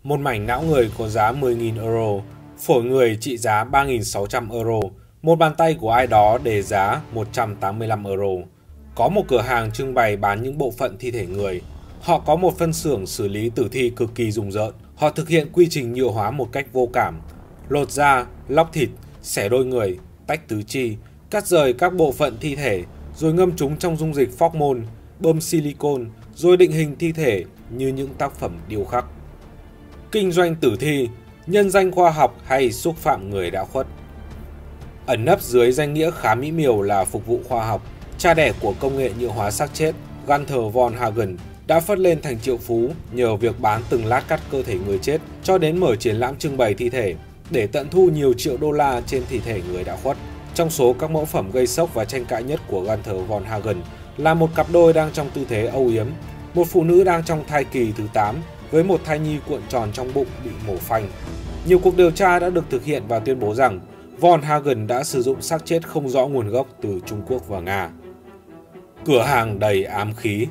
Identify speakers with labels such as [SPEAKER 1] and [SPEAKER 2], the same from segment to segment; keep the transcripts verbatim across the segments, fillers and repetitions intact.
[SPEAKER 1] Một mảnh não người có giá mười nghìn euro, phổi người trị giá ba nghìn sáu trăm euro, một bàn tay của ai đó đề giá một trăm tám mươi lăm euro. Có một cửa hàng trưng bày bán những bộ phận thi thể người. Họ có một phân xưởng xử lý tử thi cực kỳ rùng rợn. Họ thực hiện quy trình nhựa hóa một cách vô cảm. Lột da, lóc thịt, xẻ đôi người, tách tứ chi, cắt rời các bộ phận thi thể, rồi ngâm chúng trong dung dịch phóc-môn, bơm silicon, rồi định hình thi thể như những tác phẩm điêu khắc. Kinh doanh tử thi, nhân danh khoa học hay xúc phạm người đã khuất. Ẩn nấp dưới danh nghĩa khá mỹ miều là phục vụ khoa học, cha đẻ của công nghệ nhựa hóa xác chết, Gunther von Hagen đã phất lên thành triệu phú nhờ việc bán từng lát cắt cơ thể người chết cho đến mở triển lãm trưng bày thi thể để tận thu nhiều triệu đô la trên thi thể người đã khuất. Trong số các mẫu phẩm gây sốc và tranh cãi nhất của Gunther von Hagen là một cặp đôi đang trong tư thế âu yếm, một phụ nữ đang trong thai kỳ thứ tám với một thai nhi cuộn tròn trong bụng bị mổ phanh. Nhiều cuộc điều tra đã được thực hiện và tuyên bố rằng von Hagen đã sử dụng xác chết không rõ nguồn gốc từ Trung Quốc và Nga. Cửa hàng đầy ám khí.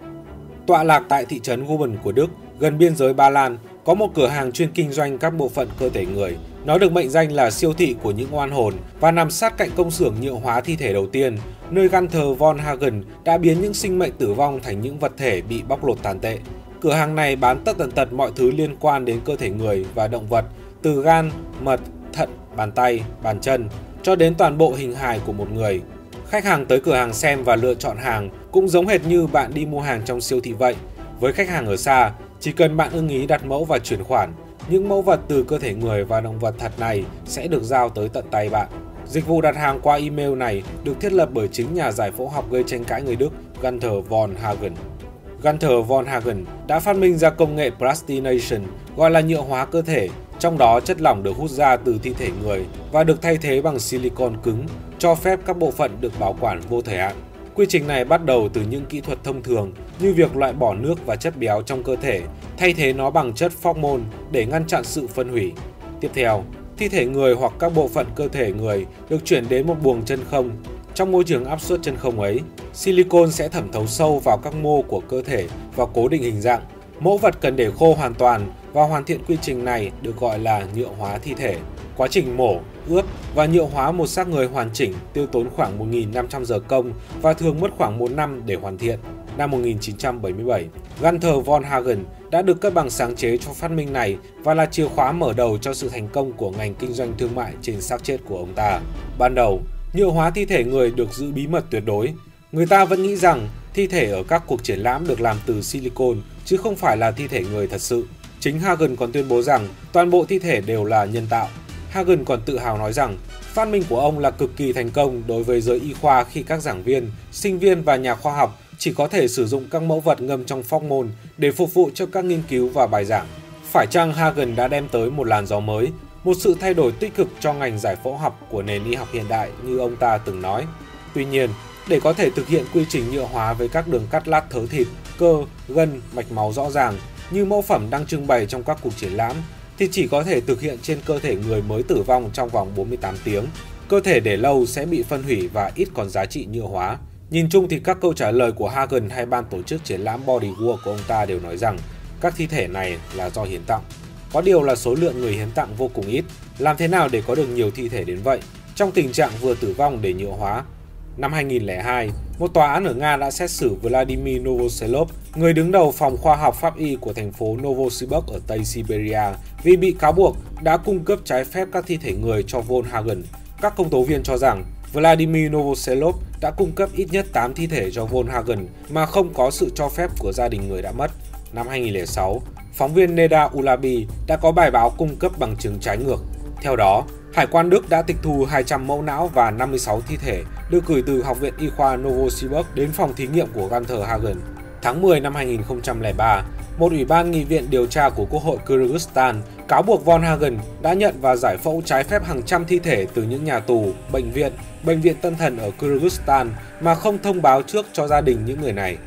[SPEAKER 1] Tọa lạc tại thị trấn Guben của Đức, gần biên giới Ba Lan, có một cửa hàng chuyên kinh doanh các bộ phận cơ thể người. Nó được mệnh danh là siêu thị của những oan hồn và nằm sát cạnh công xưởng nhựa hóa thi thể đầu tiên, nơi Gunther von Hagen đã biến những sinh mệnh tử vong thành những vật thể bị bóc lột tàn tệ. Cửa hàng này bán tất tần tật mọi thứ liên quan đến cơ thể người và động vật, từ gan, mật, thận, bàn tay, bàn chân, cho đến toàn bộ hình hài của một người. Khách hàng tới cửa hàng xem và lựa chọn hàng cũng giống hệt như bạn đi mua hàng trong siêu thị vậy. Với khách hàng ở xa, chỉ cần bạn ưng ý đặt mẫu và chuyển khoản, những mẫu vật từ cơ thể người và động vật thật này sẽ được giao tới tận tay bạn. Dịch vụ đặt hàng qua email này được thiết lập bởi chính nhà giải phẫu học gây tranh cãi người Đức Gunther von Hagen. Gunther von Hagen đã phát minh ra công nghệ plastination, gọi là nhựa hóa cơ thể, trong đó chất lỏng được hút ra từ thi thể người và được thay thế bằng silicon cứng, cho phép các bộ phận được bảo quản vô thời hạn. Quy trình này bắt đầu từ những kỹ thuật thông thường như việc loại bỏ nước và chất béo trong cơ thể, thay thế nó bằng chất phóc-môn để ngăn chặn sự phân hủy. Tiếp theo, thi thể người hoặc các bộ phận cơ thể người được chuyển đến một buồng chân không. Trong môi trường áp suất chân không ấy, silicon sẽ thẩm thấu sâu vào các mô của cơ thể và cố định hình dạng. Mẫu vật cần để khô hoàn toàn và hoàn thiện quy trình này được gọi là nhựa hóa thi thể. Quá trình mổ, ướp và nhựa hóa một xác người hoàn chỉnh tiêu tốn khoảng một nghìn năm trăm giờ công và thường mất khoảng một năm để hoàn thiện. Năm một nghìn chín trăm bảy mươi bảy, Gunther von Hagen đã được cấp bằng sáng chế cho phát minh này và là chìa khóa mở đầu cho sự thành công của ngành kinh doanh thương mại trên xác chết của ông ta. Ban đầu, nhựa hóa thi thể người được giữ bí mật tuyệt đối. Người ta vẫn nghĩ rằng thi thể ở các cuộc triển lãm được làm từ silicon chứ không phải là thi thể người thật sự. Chính Hagen còn tuyên bố rằng toàn bộ thi thể đều là nhân tạo. Hagen còn tự hào nói rằng phát minh của ông là cực kỳ thành công đối với giới y khoa khi các giảng viên, sinh viên và nhà khoa học chỉ có thể sử dụng các mẫu vật ngâm trong phóc-môn để phục vụ cho các nghiên cứu và bài giảng. Phải chăng Hagen đã đem tới một làn gió mới, một sự thay đổi tích cực cho ngành giải phẫu học của nền y học hiện đại như ông ta từng nói? Tuy nhiên, để có thể thực hiện quy trình nhựa hóa với các đường cắt lát thớ thịt, cơ, gân, mạch máu rõ ràng như mẫu phẩm đang trưng bày trong các cuộc triển lãm, thì chỉ có thể thực hiện trên cơ thể người mới tử vong trong vòng bốn mươi tám tiếng. Cơ thể để lâu sẽ bị phân hủy và ít còn giá trị nhựa hóa. Nhìn chung thì các câu trả lời của Hagen hay ban tổ chức triển lãm Body World của ông ta đều nói rằng các thi thể này là do hiến tặng. Có điều là số lượng người hiến tặng vô cùng ít. Làm thế nào để có được nhiều thi thể đến vậy, trong tình trạng vừa tử vong để nhựa hóa? Năm hai nghìn không trăm lẻ hai, một tòa án ở Nga đã xét xử Vladimir Novoselov, người đứng đầu phòng khoa học pháp y của thành phố Novosibirsk ở Tây Siberia, vì bị cáo buộc đã cung cấp trái phép các thi thể người cho von Hagen. Các công tố viên cho rằng Vladimir Novoselov đã cung cấp ít nhất tám thi thể cho von Hagen mà không có sự cho phép của gia đình người đã mất. Năm hai nghìn không trăm lẻ sáu, phóng viên Neda Ulabi đã có bài báo cung cấp bằng chứng trái ngược. Theo đó, Hải quan Đức đã tịch thu hai trăm mẫu não và năm mươi sáu thi thể được gửi từ Học viện Y khoa Novosibirsk đến phòng thí nghiệm của Gunther Hagen. Tháng mười năm hai nghìn không trăm lẻ ba, một ủy ban nghị viện điều tra của Quốc hội Kyrgyzstan cáo buộc von Hagen đã nhận và giải phẫu trái phép hàng trăm thi thể từ những nhà tù, bệnh viện, bệnh viện tâm thần ở Kyrgyzstan mà không thông báo trước cho gia đình những người này.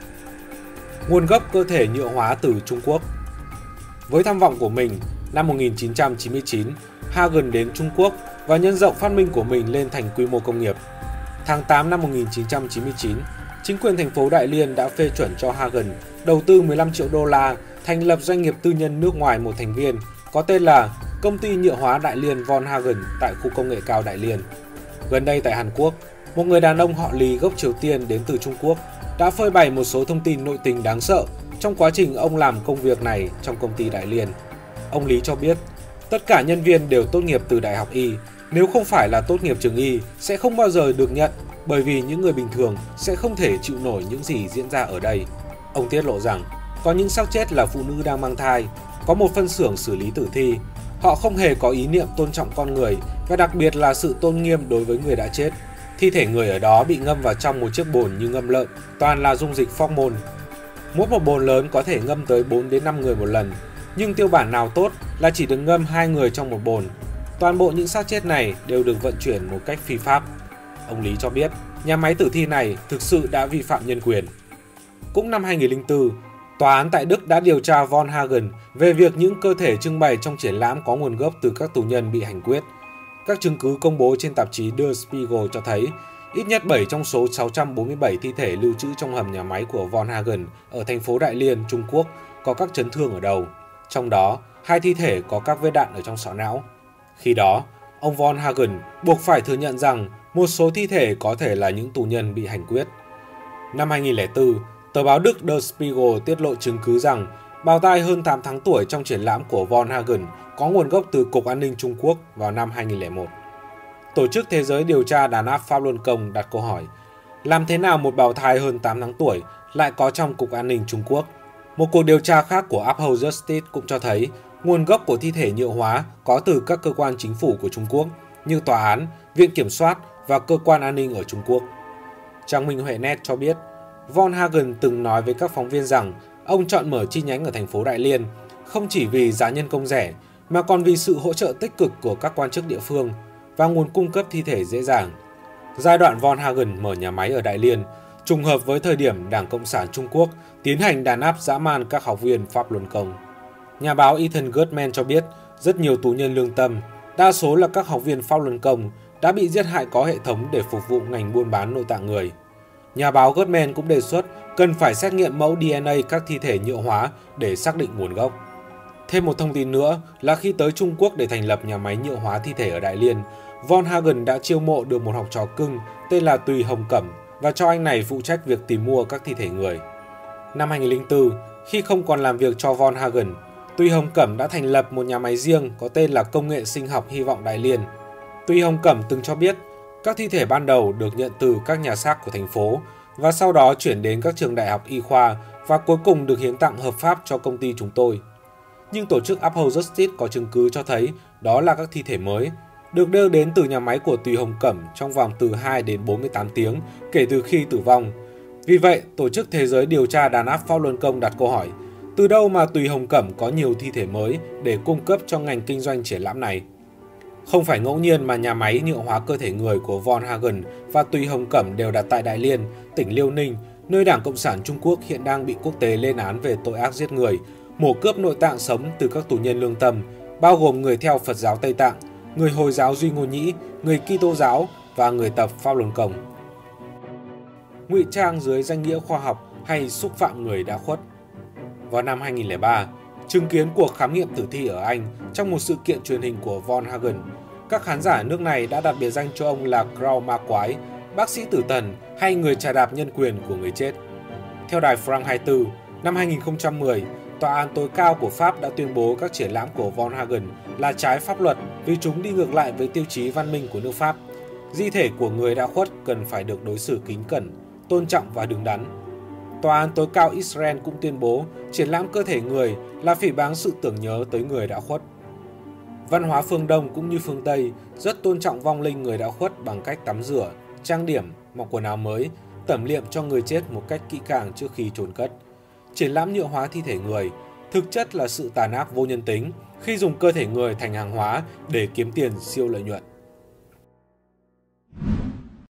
[SPEAKER 1] Nguồn gốc cơ thể nhựa hóa từ Trung Quốc. Với tham vọng của mình, năm một nghìn chín trăm chín mươi chín, Hagen đến Trung Quốc và nhân rộng phát minh của mình lên thành quy mô công nghiệp. Tháng tám năm một nghìn chín trăm chín mươi chín, chính quyền thành phố Đại Liên đã phê chuẩn cho Hagen đầu tư mười lăm triệu đô la thành lập doanh nghiệp tư nhân nước ngoài một thành viên có tên là Công ty Nhựa hóa Đại Liên von Hagen tại khu công nghệ cao Đại Liên. Gần đây tại Hàn Quốc, một người đàn ông họ Lý gốc Triều Tiên đến từ Trung Quốc đã phơi bày một số thông tin nội tình đáng sợ trong quá trình ông làm công việc này trong công ty Đại Liên. Ông Lý cho biết, tất cả nhân viên đều tốt nghiệp từ Đại học Y, nếu không phải là tốt nghiệp trường Y sẽ không bao giờ được nhận bởi vì những người bình thường sẽ không thể chịu nổi những gì diễn ra ở đây. Ông tiết lộ rằng, có những xác chết là phụ nữ đang mang thai, có một phân xưởng xử lý tử thi. Họ không hề có ý niệm tôn trọng con người và đặc biệt là sự tôn nghiêm đối với người đã chết. Thi thể người ở đó bị ngâm vào trong một chiếc bồn như ngâm lợn, toàn là dung dịch phóc-môn. Mỗi một bồn lớn có thể ngâm tới bốn đến năm người một lần, nhưng tiêu bản nào tốt là chỉ được ngâm hai người trong một bồn. Toàn bộ những xác chết này đều được vận chuyển một cách phi pháp. Ông Lý cho biết, nhà máy tử thi này thực sự đã vi phạm nhân quyền. Cũng năm hai nghìn không trăm lẻ bốn, tòa án tại Đức đã điều tra von Hagen về việc những cơ thể trưng bày trong triển lãm có nguồn gốc từ các tù nhân bị hành quyết. Các chứng cứ công bố trên tạp chí Der Spiegel cho thấy ít nhất bảy trong số sáu trăm bốn mươi bảy thi thể lưu trữ trong hầm nhà máy của von Hagen ở thành phố Đại Liên, Trung Quốc có các chấn thương ở đầu. Trong đó, hai thi thể có các vết đạn ở trong sọ não. Khi đó, ông von Hagen buộc phải thừa nhận rằng một số thi thể có thể là những tù nhân bị hành quyết. Năm hai nghìn không trăm lẻ bốn, tờ báo Đức Der Spiegel tiết lộ chứng cứ rằng bào thai hơn tám tháng tuổi trong triển lãm của von Hagen có nguồn gốc từ Cục An ninh Trung Quốc vào năm hai nghìn không trăm lẻ một. Tổ chức Thế giới điều tra đàn áp Pháp Luân Công đặt câu hỏi, làm thế nào một bào thai hơn tám tháng tuổi lại có trong Cục An ninh Trung Quốc? Một cuộc điều tra khác của Uphold Justice cũng cho thấy nguồn gốc của thi thể nhựa hóa có từ các cơ quan chính phủ của Trung Quốc như tòa án, viện kiểm soát và cơ quan an ninh ở Trung Quốc. Trang Minh Huệ Net cho biết, von Hagen từng nói với các phóng viên rằng ông chọn mở chi nhánh ở thành phố Đại Liên không chỉ vì giá nhân công rẻ mà còn vì sự hỗ trợ tích cực của các quan chức địa phương và nguồn cung cấp thi thể dễ dàng. Giai đoạn von Hagen mở nhà máy ở Đại Liên trùng hợp với thời điểm Đảng Cộng sản Trung Quốc tiến hành đàn áp dã man các học viên Pháp Luân Công. Nhà báo Ethan Goodman cho biết rất nhiều tù nhân lương tâm, đa số là các học viên Pháp Luân Công, đã bị giết hại có hệ thống để phục vụ ngành buôn bán nội tạng người. Nhà báo Goodman cũng đề xuất cần phải xét nghiệm mẫu đê en a các thi thể nhựa hóa để xác định nguồn gốc. Thêm một thông tin nữa là khi tới Trung Quốc để thành lập nhà máy nhựa hóa thi thể ở Đại Liên, von Hagen đã chiêu mộ được một học trò cưng tên là Tùy Hồng Cẩm và cho anh này phụ trách việc tìm mua các thi thể người. Năm hai nghìn không trăm lẻ bốn, khi không còn làm việc cho von Hagen, Tùy Hồng Cẩm đã thành lập một nhà máy riêng có tên là Công nghệ sinh học hy vọng Đại Liên. Tùy Hồng Cẩm từng cho biết các thi thể ban đầu được nhận từ các nhà xác của thành phố và sau đó chuyển đến các trường đại học y khoa và cuối cùng được hiến tặng hợp pháp cho công ty chúng tôi. Nhưng tổ chức Uphold Justice có chứng cứ cho thấy đó là các thi thể mới, được đưa đến từ nhà máy của Tùy Hồng Cẩm trong vòng từ hai đến bốn mươi tám tiếng kể từ khi tử vong. Vì vậy, Tổ chức Thế giới điều tra đàn áp Pháp Luân Công đặt câu hỏi, từ đâu mà Tùy Hồng Cẩm có nhiều thi thể mới để cung cấp cho ngành kinh doanh triển lãm này? Không phải ngẫu nhiên mà nhà máy nhựa hóa cơ thể người của von Hagen và Tùy Hồng Cẩm đều đặt tại Đại Liên, tỉnh Liêu Ninh, nơi Đảng Cộng sản Trung Quốc hiện đang bị quốc tế lên án về tội ác giết người, mổ cướp nội tạng sống từ các tù nhân lương tâm, bao gồm người theo Phật giáo Tây Tạng, người Hồi giáo Duy Ngô Nhĩ, người Kitô giáo và người tập Pháp Luân Công. Ngụy trang dưới danh nghĩa khoa học hay xúc phạm người đã khuất. Vào năm hai nghìn không trăm lẻ ba, chứng kiến cuộc khám nghiệm tử thi ở Anh trong một sự kiện truyền hình của von Hagen, các khán giả nước này đã đặt biệt danh cho ông là Crow Ma Quái, bác sĩ tử thần hay người chà đạp nhân quyền của người chết. Theo đài France hai mươi tư, năm hai nghìn không trăm mười, Tòa án tối cao của Pháp đã tuyên bố các triển lãm của von Hagen là trái pháp luật vì chúng đi ngược lại với tiêu chí văn minh của nước Pháp. Di thể của người đã khuất cần phải được đối xử kính cẩn, tôn trọng và đứng đắn. Tòa án tối cao Israel cũng tuyên bố triển lãm cơ thể người là phỉ báng sự tưởng nhớ tới người đã khuất. Văn hóa phương Đông cũng như phương Tây rất tôn trọng vong linh người đã khuất bằng cách tắm rửa, trang điểm, mặc quần áo mới, tẩm liệm cho người chết một cách kỹ càng trước khi chôn cất. Triển lãm nhựa hóa thi thể người thực chất là sự tàn ác vô nhân tính khi dùng cơ thể người thành hàng hóa để kiếm tiền siêu lợi nhuận.